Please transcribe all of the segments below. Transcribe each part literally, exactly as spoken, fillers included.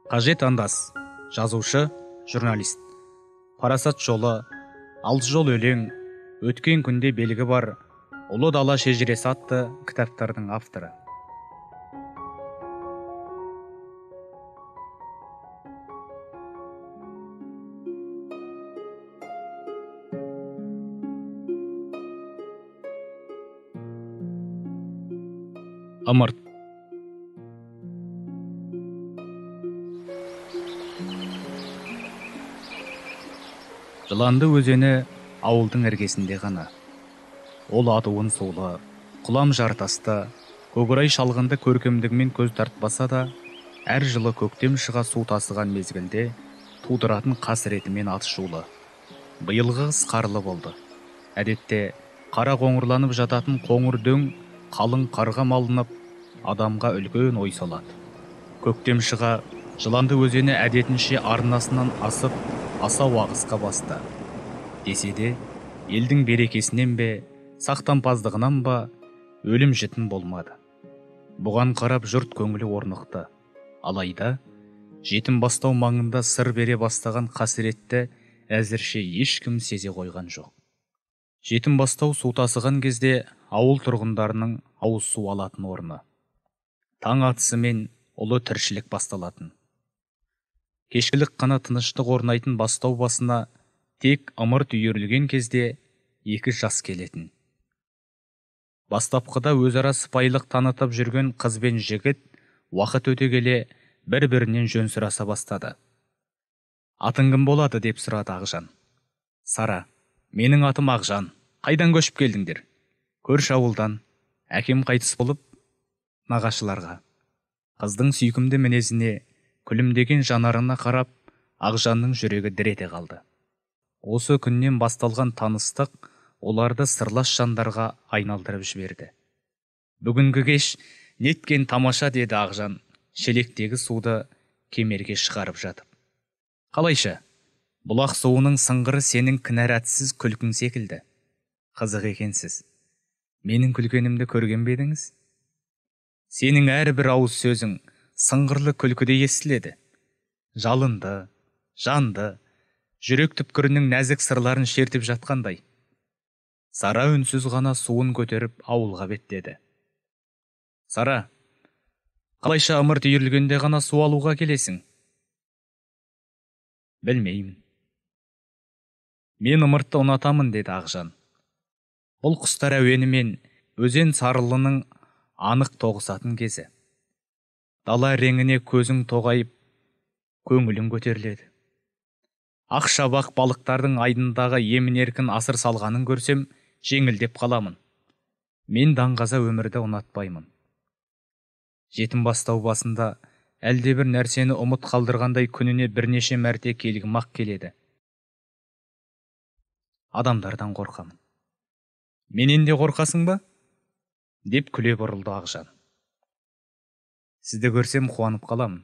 Қажет андас, жазушы, журналист. Парасат жолы, алты жол өлең, өткен күнде белгі бар, ұлы дала шежіресі атты кітаптардың авторы. Ымырт. Жыланды өзені ауылдың іргесінде ғана. Ол адуын сулы, құлам жартасты, көкорай шалғынды көркемдігімен көз тартпаса да, әр жылы көктем шыға су тасыған мезгілде тудыратын қасіретімен атышулы. Биылғы қыс қарлы болды. Әдетте қара қоңырланып жататын қоңыр дөң қалың қарға малынып, адамға үлкен ой салады. Көктем шыға жыланды өзені әдетінше арнасынан асып, асау ағысқа басты. Десе де, елдің берекесінен бе, сақтанпаздығынан ба, өлім жітім болмады. Бұған қарап жұрт көңілі орнықты. Алайда, жетім бастау маңында сыр бере бастаған қасіретті әзірше ешкім сезе қойған жоқ. Жетім бастау су тасыған кезде ауыл тұрғындарының ауыз су алатын орны. Таң атысымен ұлы тіршілік басталатын. Кешкілік қана тыныштық орнайтын бастау басына тек ымырт үйірілген кезде екі жас келетін. Бастапқыда өзара сыпайылық танытып жүрген қыз бен жігіт уақыт өте келе бір-бірінен жөн сұраса бастады. Атың кім болады деп сұрады Ақжан. Сара, менің атым Ақжан. Қайдан көшіп келдіңдер? Көрші ауылдан. Әкем қайтыс болып, нағашыларға. Қыздың сүйкімді мінезіне, күлімдеген жанарына қарап, Ақжанның жүрегі дір ете қалды. Осы күннен басталған таныстық оларды сырлас жандарға айналдырып жіберді. Бүгінгі кеш неткен тамаша, деді Ақжан, шелектегі суды кемерге шығарып жатып. Қалайша, бұлақ суының сыңғыры сенің кінәратсыз күлкің секілді. Қызық екенсіз. Менің күлгенімді көрген бе едіңіз? Сенің әрбір ауыз сөзің сыңғырлы күлкіде естіледі. Жалынды, жанды, жүрек түпкірінің нәзік сырларын шертіп жатқандай. Сара үнсіз ғана суын көтеріп ауылға беттеді. Сара, қалайша ымырт үйірілгенде ғана су алуға келесің? Білмеймін. Мен ымыртты ұнатамын, деді Ақжан. Бұл құстар әуені мен өзен сарылының анық тоғысатын кезі. Дала реңіне көзің тоғайып, көңілің көтеріледі. Ақ шабақ балықтардың айдындағы емін-еркін асыр салғанын көрсем, жеңілдеп қаламын. Мен даңғаза өмірді ұнатпаймын. Жетім бастау басында әлде бір нәрсені ұмыт қалдырғандай күніне бірнеше мәрте келгім-ақ келеді. Адамдардан қорқамын. Менен де қорқасың ба? Деп күле бұрылды Ақжан. Сізді көрсем қуанып қаламын.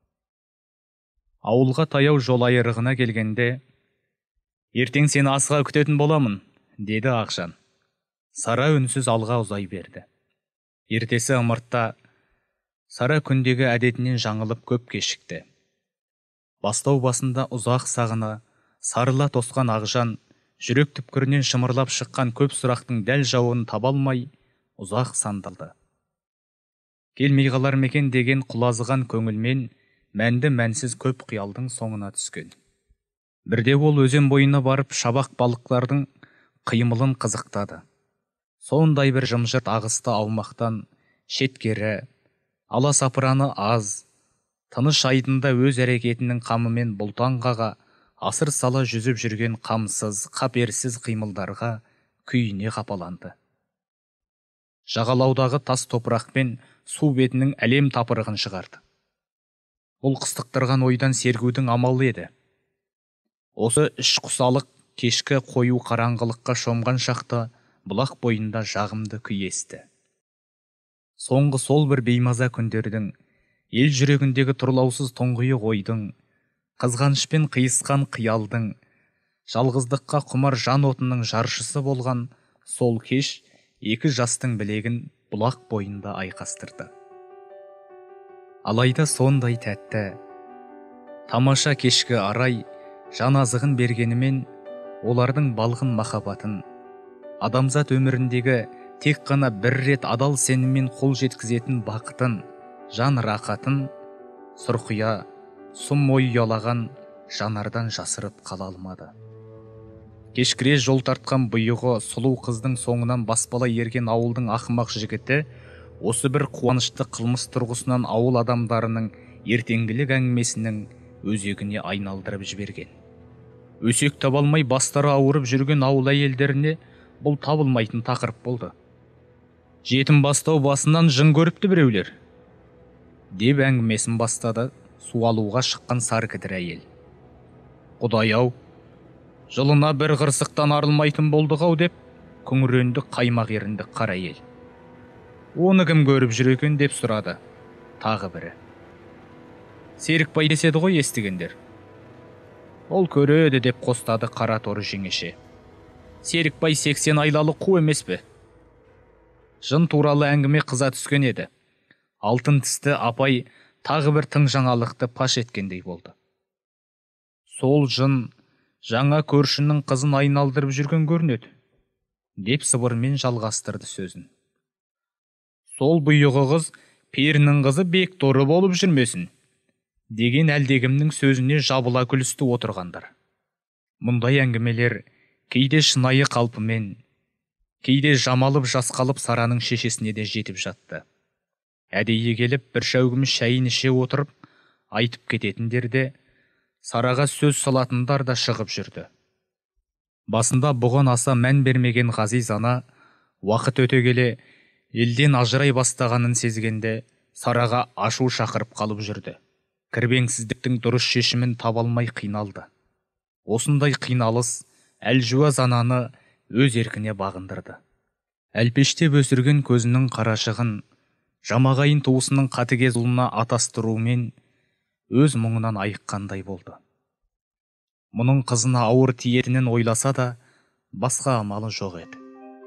Ауылға таяу жол айырығына келгенде, ертең сені асыға күтетін боламын, деді Ақжан. Сара үнсіз алға ұзай берді. Ертесі ымыртта Сара күндегі әдетінен жаңылып көп кешікті. Бастау басында ұзақ сағына сарыла тосқан Ақжан жүрек түпкірінен шымырлап шыққан көп сұрақтың дәл жауабын таба алмай ұзақ сандалды. Келмей қалар мекен деген құлазыған көңілмен мәнді мәнсіз көп қиялдың соңына түскен. Бірде ол өзен бойына барып шабақ балықтардың қимылын қызықтады. Сондай бір жымжырт ағысты аумақтан шеткері, аласапыраны аз, тыныш айдында өз әрекетінің қамымен бұлтанғаға асыр сала жүзіп жүрген қамсыз, қаперсіз қимылдарға күйіне қапаланды. Жағалаудағы тас топырақпен су бетінің әлем тапырығын шығарды. Бұл қыстықтырған ойдан сергудің амалы еді. Осы іш құсалық кешкі қою қараңғылыққа шомған шақта бұлақ бойында жағымды күй есті. Соңғы сол бір беймаза күндердің, ел жүрегіндегі тұрлаусыз тұңғиық ойдың, қызғанышпен қиысқан қиялдың, жалғыздыққа құмар жан отының жаршысы болған сол кеш екі жастың білегін бұлақ бойында айқастырды. Алайда сондай тәтті, Тамаша кешкі арай жан азығын бергенімен, олардың балғын махаббатын, адамзат өміріндегі тек қана бір рет адал сеніммен қол жеткізетін бақытын, жан рақатын сұрқия, сұм ой ұялаған жанардан жасырып қала алмады. Кешкіре жол тартқан бұйығы сұлу қыздың соңынан баспала ерген ауылдың ақымақ жігіті осы бір қуанышты қылмыс тұрғысынан ауыл адамдарының ертеңгілік әңгімесінің өзегіне айналдырып жіберген. Өсек таба алмай бастары ауырып жүрген ауыл әйелдеріне бұл табылмайтын тақырып болды. Жетім бастау басынан жын көріпті біреулер, деп әңгімесін бастады су алуға шыққан саркідір әйел. Құдай-ау, жылына бір қырсықтан арылмайтын болдық-ау деп күңіренді қаймақ ерінді қара әйел. Оны кім көріп жүр екен деп сұрады тағы бірі. Серікбай деседі ғой естігендер. Ол көреді деп қостады қара торы жеңеше. Серікбай сексен айлалы қу емес пе? Жын туралы әңгіме қыза түскен еді. Алтын тісті апай тағы бір тың жаңалықты паш еткендей болды. Сол жын жаңа көршінің қызын айналдырып жүрген көрінеді, деп сыбырмен жалғастырды сөзін. Сол бұйығы қыз перінің қызы Бекторы болып жүрмесін, деген әлдегімнің сөзіне жабыла күлісті отырғандар. Мұндай әңгімелер кейде шынайы қалпымен, кейде жамалып жасқалып Сараның шешесіне де жетіп жатты. Әдейі келіп бір шәугім шәйін іше отырып айтып кететіндер де, Сараға сөз салатындар да шығып жүрді. Басында бұған аса мән бермеген ғазиз ана, уақыт өте келе елден ажырай бастағанын сезгенде Сараға ашу шақырып қалып жүрді. Кірбеңсіздіктің дұрыс шешімін таба алмай қиналды. Осындай қиналыс әлжуаз ананы өз еркіне бағындырды. Әлпештеп өсірген көзінің қарашығын жамағайын туысының қатыгез ұлына атастыруымен өз мұңынан айыққандай болды. Мұның қызына ауыр тиетінін ойласа да, басқа амалы жоқ еді.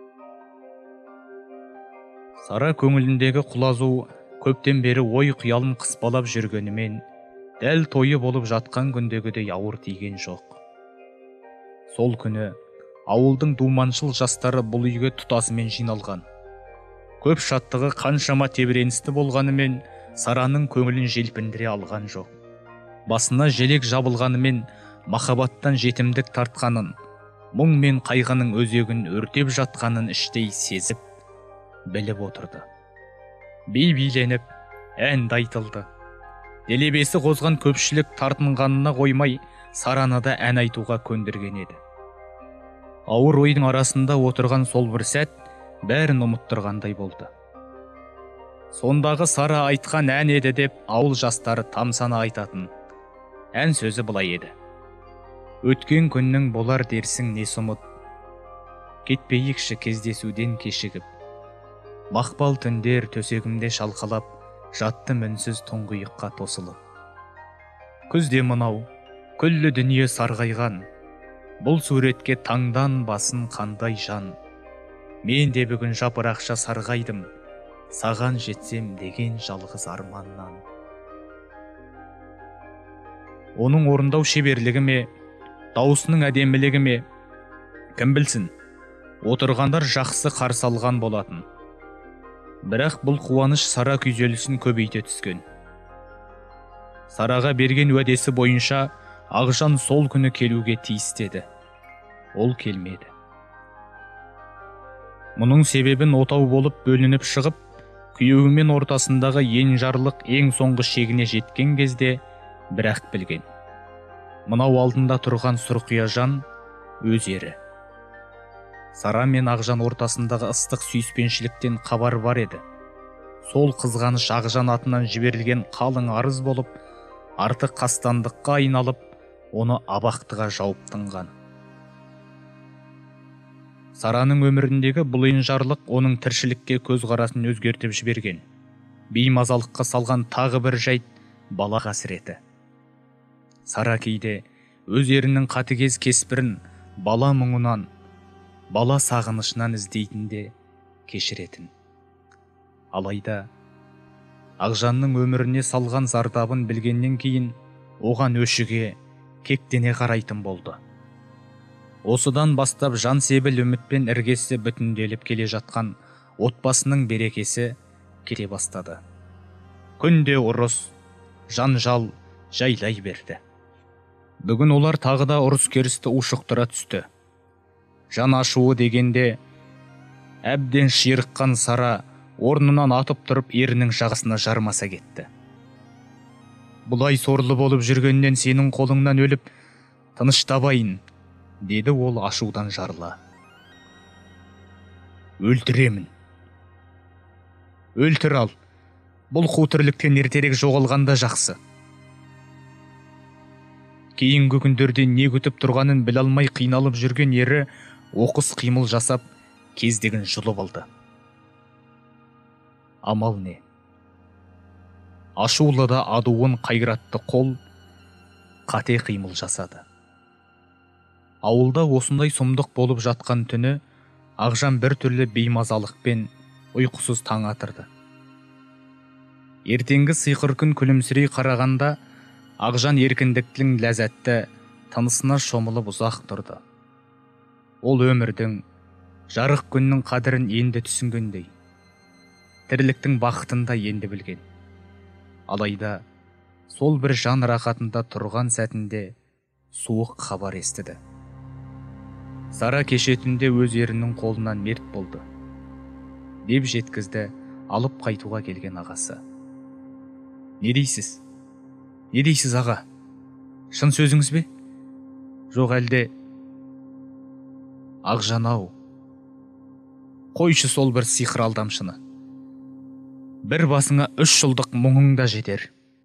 Сара көңіліндегі құлазу көптен бері ой қиялын қыспалап жүргенімен, дәл тойы болып жатқан күндегідей ауыр тиген жоқ. Сол күні ауылдың думаншыл жастары бұл үйге тұтасымен жиналған. Көп шаттығы қаншама тебіреністі болғанымен, Сараның көңілін желпіндіре алған жоқ. Басына желек жабылғанымен, махаббаттан жетімдік тартқанын, мұң мен қайғының өзегін өртеп жатқанын іштей сезіп, біліп отырды. Би биленіп, ән айтылды. Делебесі қозған көпшілік тартынғанына қоймай, Сараны да ән айтуға көндірген еді. Ауыр ойдың арасында отырған сол бір сәт бәрін ұмыттырғандай болды. Сондағы Сара айтқан ән еді деп ауыл жастары тамсана айтатын. Ән сөзі былай еді. Өткен күннің болар дерсің не сұмыт, кетпейікші кездесуден кешігіп. Мақпал түндер төсегімде шалқалап, жатты үнсіз тұңғиыққа тосылып. Күзде мынау, күллі дүние сарғайған, бұл суретке таңдан басын қандай жан. Мен де бүгін жапырақша сарғайдым, саған жетсем деген жалғыз арманнан. Оның орындау шеберлігі ме, даусының әдемілігі ме, кім білсін, отырғандар жақсы қарсы алған болатын. Бірақ бұл қуаныш Сара күйзелісін көбейте түскен. Сараға берген уәдесі бойынша Ақжан сол күні келуге тиістеді. Ол келмеді. Мұның себебін отау болып бөлініп шығып, күйеуімен ортасындағы енжарлық ең соңғы шегіне жеткен кезде бірақ білген. Мынау алдында тұрған сұрқия жан өз ері. Сара мен Ақжан ортасындағы ыстық сүйіспеншіліктен хабар бар еді. Сол қызғаныш Ақжан атынан жіберілген қалың арыз болып, артық қастандыққа айналып, оны абақтыға жауып тынған. Сараның өміріндегі бұл енжарлық оның тіршілікке көзқарасын өзгертіп жіберген. Беймазалыққа салған тағы бір жайт бала қасіреті. Сара кейде өз ерінің қатыгез кеспірін бала мұңынан, бала сағынышынан іздейтінде кешіретін. Алайда Ақжанның өміріне салған зардабын білгеннен кейін оған өшіге кектене қарайтын болды. Осыдан бастап жан себіл үмітпен іргесі бүтінделіп келе жатқан отбасының берекесі кете бастады. Күнде ұрыс, жанжал жайлай берді. Бүгін олар тағы да ұрыс керісті ушықтыра түсті. Жан ашуы дегенде әбден ширыққан Сара орнынан атып тұрып ерінің жағасына жармаса кетті. Бұлай сорлы болып жүргеннен сенің қолыңнан өліп тыныш табайын, деді ол ашудан жарыла. Өлтіремін. Өлтір ал. Бұл қу тірліктен ертерек жоғалғанда жақсы. Кейінгі күндерде не күтіп тұрғанын біле алмай қиналып жүрген ері оқыс қимыл жасап, кездегін жұлып алды. Амал не? Ашулы да адуын қайратты қол қате қимыл жасады. Ауылда осындай сұмдық болып жатқан түні Ақжан бір түрлі беймазалықпен ұйқысыз таң атырды. Ертеңгі сиқыр күн күлімсірей қарағанда Ақжан еркіндіктің ләззатты тынысына шомылып ұзақ тұрды. Ол өмірдің, жарық күннің қадірін енді түсінгендей, тірліктің бақытын да енді білген. Алайда сол бір жан рахатында тұрған сәтінде суық хабар естіді. Сара кеше түнде өз ерінің қолынан мерт болды, деп жеткізді алып қайтуға келген ағасы. Не дейсіз? Не дейсіз аға? Шын сөзіңіз бе? Жоқ әлде? Ақжан-ау, қойшы сол бір сиқыр алдамшыны. Бір басыңа үш жылдық мұңың да жетер.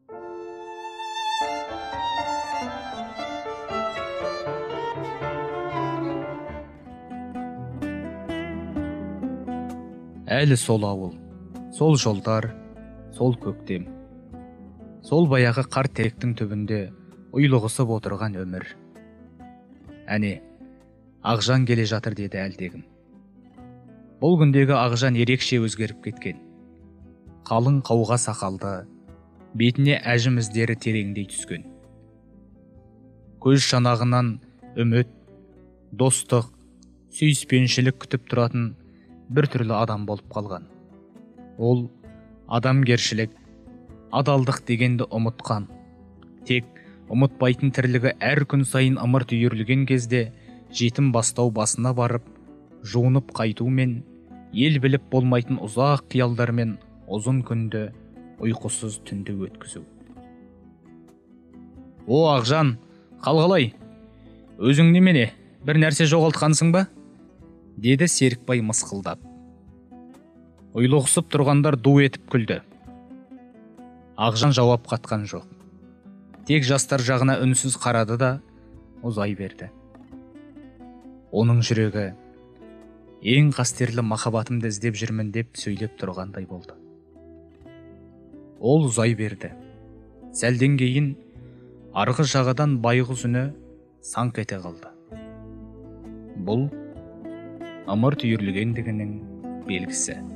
Әлі сол ауыл, сол жолдар, сол көктем, сол баяғы қар теректің түбінде ұйлығысып отырған өмір. Әне, Ақжан келе жатыр, деді әлдегім. Бұл күндегі Ақжан ерекше өзгеріп кеткен. Қалың қауға сақалды, бетіне әжім іздері тереңдей түскен. Көз шанағынан үміт, достық, сүйіспеншілік күтіп тұратын бір түрлі адам болып қалған. Ол адамгершілік, адалдық дегенді ұмытқан. Тек ұмытпайтын тірлігі әр күн сайын ымырт үйірілген кезде жетім бастау басына барып, жуынып қайтумен, ел біліп болмайтын ұзақ қиялдармен ұзын күнді ұйқысыз түнді өткізу. О, Ақжан, қалғалай, өзің немене, бір нәрсе жоғалтқансың ба? Деді Серікбай мысқылдап. Ұйлығысып тұрғандар ду етіп күлді. Ақжан жауап қатқан жоқ. Тек жастар жағына үнсіз қарады да ұзай берді. Оның жүрегі ең қастерлі махаббатымды іздеп жүрмін деп сөйлеп тұрғандай болды. Ол ұзай берді. Сәлден кейін арғы жағадан байғұс үні саңқ ете қалды. Бұл ымырт үйірілгендігінің белгісі.